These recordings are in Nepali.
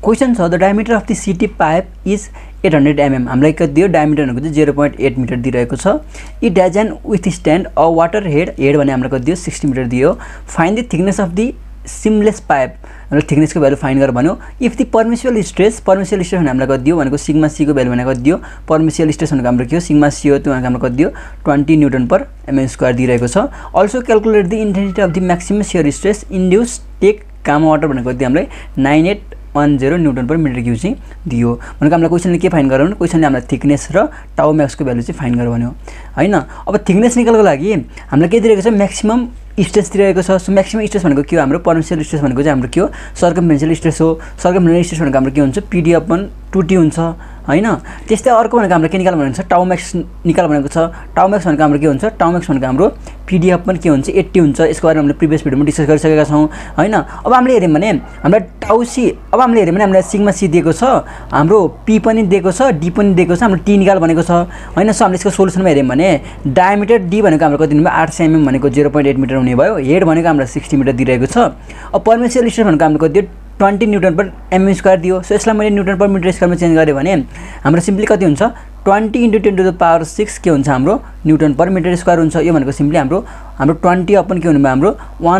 क्वेसन छ the diameter of the city pipe is 800 mm। हामीलाई कति दियो डायमिटर भनेको चाहिँ 0.8 मिटर दिइरहेको छ। It has an withstand a water head भने हाम्रो कति दियो 60 मिटर दियो। Find the thickness of the seamless pipe, हाम्रो थिकनेसको भ्यालु फाइन्ड गर भन्यो। इफ द पर्मिसिबल स्ट्रेस भने हामीलाई कति दियो भनेको सिग्मा सी को भ्यालु भनेको कति दियो, पर्मिसिबल स्ट्रेस भनेको हाम्रो के हो सिग्मा सी हो, त्यो भनेको हाम्रो कति दियो 20 न्युटन पर mm स्क्वायर दिइरहेको छ। Also calculate the intensity of the maximum shear stress induce take gamma water भनेको कति हामीलाई 9810 न्युटन पर मिटर क्युब चाहिँ दियो भनेको। हामीलाई क्वेसनले के फाइन्ड गराउनु, क्वेसनले हामीलाई थिकनेस र टाउ म्याक्सको भ्यालु चाहिँ फाइन्ड गर भन्यो हैन। अब थिकनेस निकाल्नको लागि हामीलाई के दिएको छ म्याक्सिमम स्ट्रेस दिइरहेको छ। सो म्याक्सिमम स्ट्रेस भनेको के हो हाम्रो पर्मिसिबल स्ट्रेस भनेको चाहिँ हाम्रो के हो सर्कमफेरेन्शियल स्ट्रेस हो। सर्कमफेरेन्शियल स्ट्रेस भनेको हाम्रो के हुन्छ पीडी अपन 2t हुन्छ हैन। त्यस्तै अर्को भनेको हाम्रो के निकाल भनेको छ टाउ म्याक्स निकाल भनेको छ। टाउ म्याक्स भनेको हाम्रो के हुन्छ टाउ म्याक्स भनेको हाम्रो पीडी अपन के हुन्छ 80 हुन्छ। यसको बारेमा हामीले प्रिभियस भिडियोमा डिस्कस गरिसकेका छौं हैन। अब हामीले हेर्यौं भने हामीलाई टाउ सी, अब हामीले हेर्यौं भने हामीलाई सिग्मा सी दिएको छ, हाम्रो पी पनि दिएको छ, डी पनि दिएको छ, हाम्रो टी निकाल भनेको छ हैन। सो हामीले यसको सोलुसनमा हेर्यौं भने डायमिटर डी भनेको हाम्रो कति दिनु भयो 800 mm भनेको 0.8 मिटर हुने भयो। हेड भनेको हाम्रो 60 मिटर दिइरहेको छ। अब पर्मिसिबल स्ट्रेस भनेको हाम्रो कति दियो 20 न्युटन पर mm स्क्वायर दियो। सो यसलाई मैले न्युटन पर मिटर स्क्वायरमा चेन्ज गरे भने हाम्रो सिम्पली कति हुन्छ 20 × 10⁻6 के हुन्छ हाम्रो न्युटन पर मिटर स्क्वायर हुन्छ। यो भनेको सिम्पली हाम्रो 20 अपन के हुने भयो हाम्रो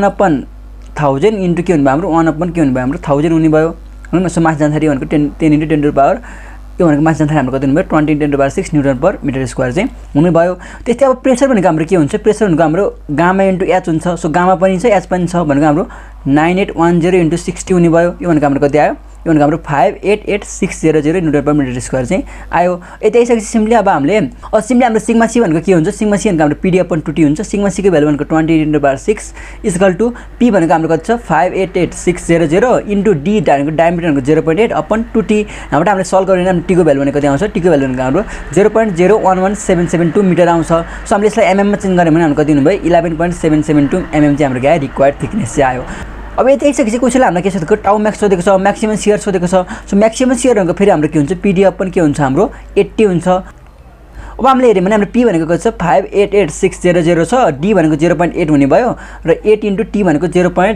1/1000 इन्टु के हुने भयो हाम्रो 1/के हुने भयो हाम्रो 1000 हुने भयो हैन। सो मास जान्थारी भनेको 10 × 10⁻, यो भनेको मास जान्थारी हाम्रो कति हुने भयो 20 × 10⁻6 न्युटन पर मिटर स्क्वायर चाहिँ हुने भयो। त्यस्तै अब प्रेसर भनेको हाम्रो के हुन्छ, प्रेसर भनेको हाम्रो गामा इन्टु एच हुन्छ। सो गामा पनि छ एच पनि छ भनेको हाम्रो 9810 × 60 हुने भयो। यो भनेको हाम्रो कति आयो, यो भनेको हाम्रो 588600 न्युटन पर मिटर स्क्वायर चाहिँ आयो। यति आइसकेपछि सिम्पली अब हामीले सिम्पली हाम्रो सिग्मा सी भनेको के हुन्छ, सिग्मा सी भनेको हाम्रो पीडी अपन 2t हुन्छ। सिग्मा सी को भ्यालु भनेको 20 × 10⁻6 इक्वल टु पी भनेको हाम्रो कति छ 588600 इन्टु डी भनेको डायमिटर भनेको 0.8 अपन 2t। हाम्रो हामीले सल्भ गर्यो भने हाम्रो टी को भ्यालु भनेको कति आउँछ, टी को भ्यालु भनेको हाम्रो 0.011772 मिटर आउँछ। सो हामीले यसलाई mm मा चेन्ज गर्यो भने हाम्रो कति हुने भयो 11.772 mm चाहिँ हाम्रो के आयो रिक्वायर्ड थिकनेस चाहिँ आयो। अब यति आइसकेपछि क्वेसनले हामीलाई के सोधेको टाउ म्याक्स सोधेको छ, म्याक्सिमम शियर सोधेको छ। सो म्याक्सिमम शियर भनेको फेरि हाम्रो के हुन्छ पीडी अपन के हुन्छ हाम्रो 80 हुन्छ। अब हामीले हेर्यौं भने हाम्रो पी भनेको कति छ 588600 छ, डी भनेको 0.8 हुने भयो र 8 × टी भनेको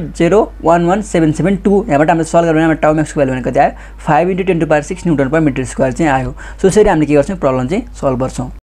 0.011772। यहाँबाट हामीले सल्भ गर्यो भने हाम्रो टाउ म्याक्सको भ्यालु भनेको कति आयो 5 × 10⁻6 न्युटन पर मिटर स्क्वायर चाहिँ आयो। सो यसरी हामीले के गर्छौं प्रब्लम चाहिँ सल्भ गर्छौं।